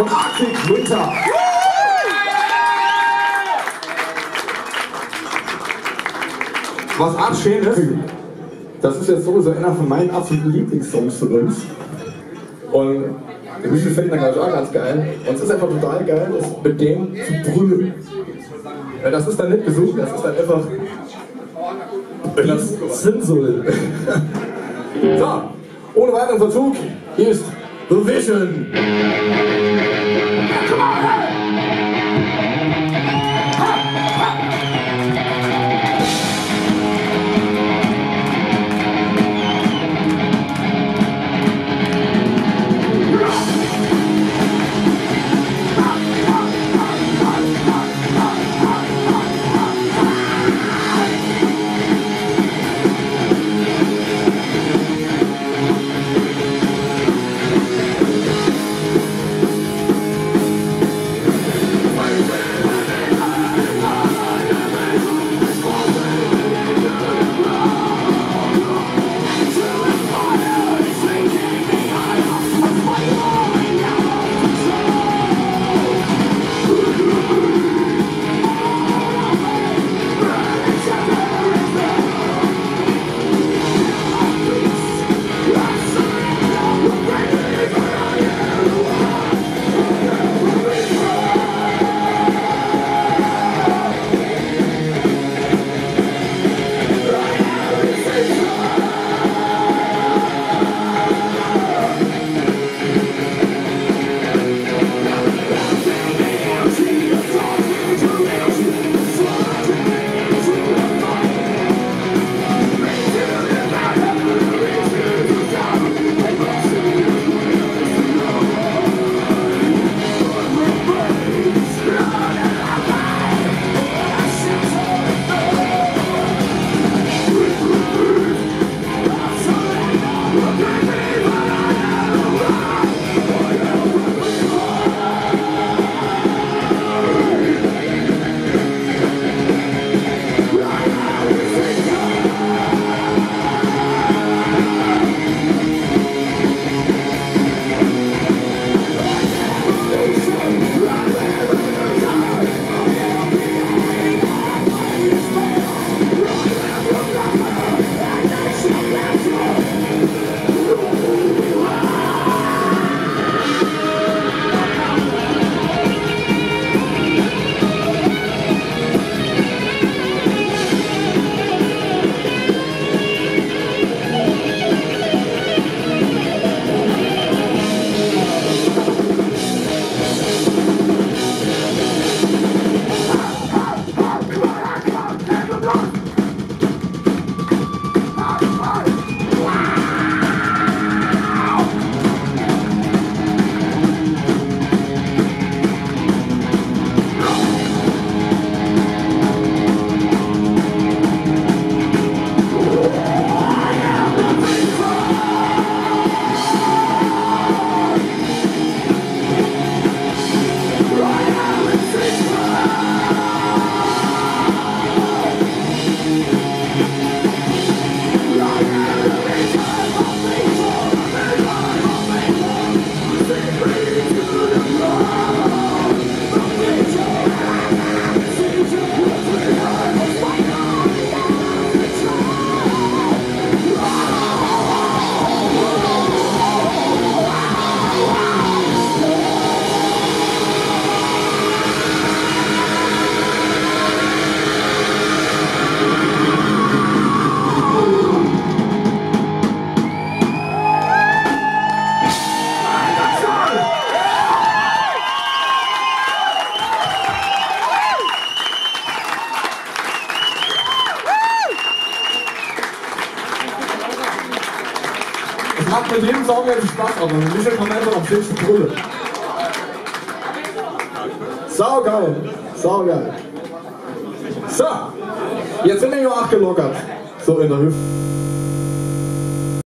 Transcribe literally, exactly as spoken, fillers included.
von Arctic Winter. Was arg schön ist, das ist jetzt sowieso einer von meinen absoluten Lieblingssongs von uns. Und wir finden da glaube ich auch ganz geil. Und es ist einfach total geil, das mit dem zu brüllen. Ja, das ist dann nicht gesungen, das ist dann einfach das Sinnsoll. So, ohne weiteren Verzug, hier ist The Vision. Macht mit jedem Song jetzt Spaß, aber Michael kommt einfach am schönsten Brille. Sau geil, sau geil. So, jetzt sind wir hier auch gelockert. So in der Hüfte.